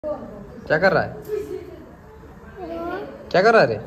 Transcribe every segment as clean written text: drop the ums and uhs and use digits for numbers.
क्या कर रहा है? क्या कर रहा है रे?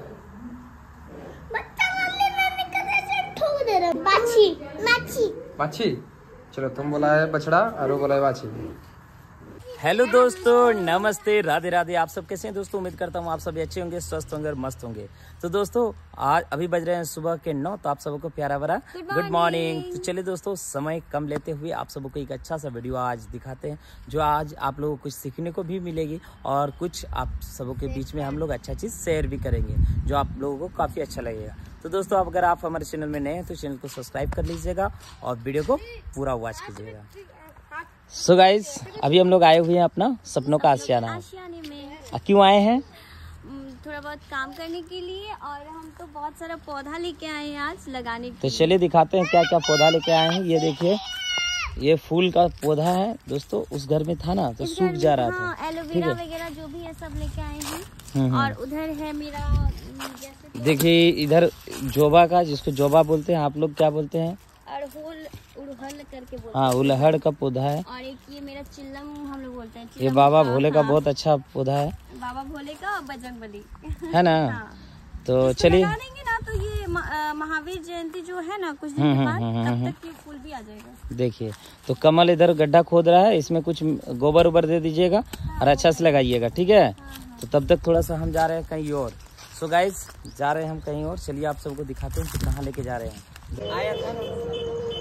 बाछी। चलो तुम बोला है बछड़ा और वो बोला है बाछी। हेलो दोस्तों, नमस्ते, राधे राधे। आप सब कैसे हैं दोस्तों? उम्मीद करता हूँ आप सभी अच्छे होंगे, स्वस्थ होंगे और मस्त होंगे। तो दोस्तों आज अभी बज रहे हैं सुबह के 9, तो आप सबको प्यारा भरा गुड मॉर्निंग। तो चलिए दोस्तों, समय कम लेते हुए आप सबको एक अच्छा सा वीडियो आज दिखाते हैं, जो आज आप लोगों को कुछ सीखने को भी मिलेगी और कुछ आप सबों के बीच में हम लोग अच्छा चीज़ शेयर भी करेंगे, जो आप लोगों को काफ़ी अच्छा लगेगा। तो दोस्तों अगर आप हमारे चैनल में नए हैं तो चैनल को सब्सक्राइब कर लीजिएगा और वीडियो को पूरा वॉच कीजिएगा। सो गाइज, अभी हम लोग आए हुए हैं अपना सपनों का आशियाना में। क्यों आए हैं? थोड़ा बहुत काम करने के लिए, और हम तो बहुत सारा पौधा लेके आए हैं आज लगाने के तो चलिए दिखाते हैं क्या क्या पौधा लेके आए हैं। ये देखिए, ये फूल का पौधा है दोस्तों, उस घर में था ना तो सूख जा रहा था। एलोवेरा वगैरह जो भी है सब लेके आए हैं। और उधर है मेरा, देखिए इधर जोबा का, जिसको जोबा बोलते हैं, आप लोग क्या बोलते हैं? उड़हल करके बोलते हैं। हाँ, उड़हड़ का पौधा है। और एक ये मेरा चिल्लम हम लोग बोलते हैं। ये बाबा भोले का बहुत अच्छा पौधा है। बाबा भोले का बजरंगबली है ना। हाँ। तो चलिए ना तो ये महावीर जयंती जो है ना कुछ दिन के बाद, तब तक ये फूल भी आ जाएगा। देखिए, तो कमल इधर गड्ढा खोद रहा है, इसमें कुछ गोबर उबर दे दीजिएगा और अच्छा से लगाइएगा, ठीक है। तो तब तक थोड़ा सा हम जा रहे हैं कहीं और। सो गाइस, जा रहे हैं हम कहीं और। चलिए आप सबको दिखाते हैं कि कहाँ लेके जा रहे हैं। आया था ना।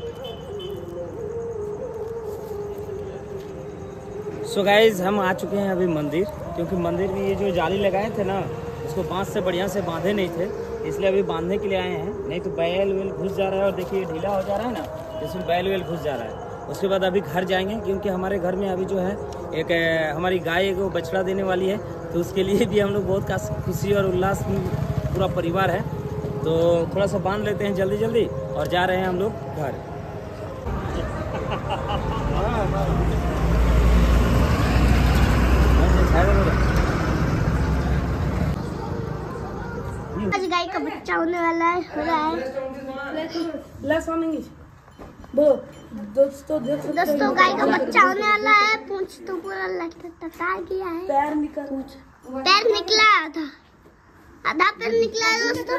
सो गाइस, हम आ चुके हैं अभी मंदिर, क्योंकि मंदिर में ये जो जाली लगाए थे ना, उसको बांस से बढ़िया से बांधे नहीं थे, इसलिए अभी बांधने के लिए आए हैं। नहीं तो बैल वेल घुस जा रहा है, और देखिए ढीला हो जा रहा है ना, इसमें बैल वेल घुस जा रहा है। उसके बाद अभी घर जाएंगे, क्योंकि हमारे घर में अभी जो है एक हमारी गाय एक बछड़ा देने वाली है, तो उसके लिए भी हम लोग बहुत खुशी और उल्लास पूरा परिवार है। तो थोड़ा सा बांध लेते हैं जल्दी जल्दी और जा रहे हैं हम लोग घर। आज गाय का बच्चा होने वाला है, हो रहा है। दोस्तों गाय का बच्चा होने वाला है। पूंछ तो पूरा लटका गया है। पैर निकला था, आधा पैर निकला है दोस्तों।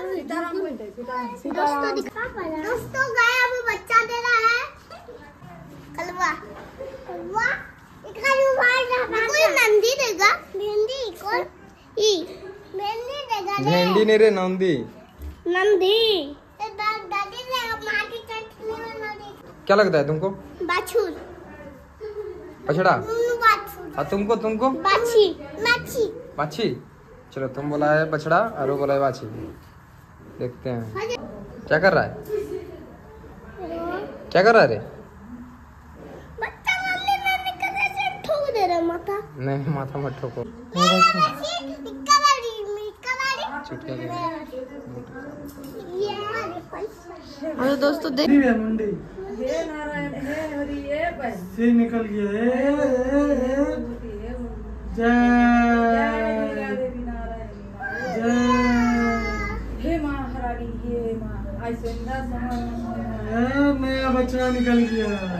दोस्तों गाय अब बच्चा दे रहा है। कलवा कोई नंदी देगा, भेंडी देगा। भेंडी नहीं रे, नंदी। दादी देगा, माँ की चटनी वाली। क्या लगता है तुमको? बाछुर। बछड़ा। बाछुर। और तुमको? बाछी। चलो तुम बोला है बछड़ा और वो बोला है बाछी। देखते हैं क्या कर रहा है। क्या कर रहा है रे? माथा नहीं, माथा मत ठोको। हेलो दोस्तों, देख मुंडी से निकल गया। हे माँ हरानी, हे माँ नया बच्चा निकल गया।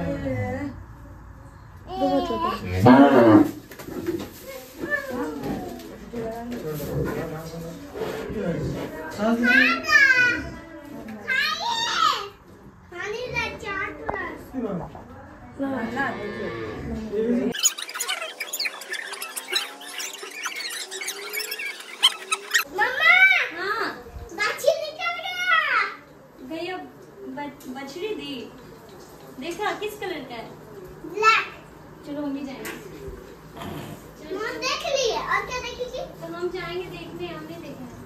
बछड़ी दी, देखा किस कलर का है? ब्लैक। चलो हम भी जाएंगे। हम देख लिए, और क्या देखेंगे? तो हम जाएंगे देखने, हमने देखा है।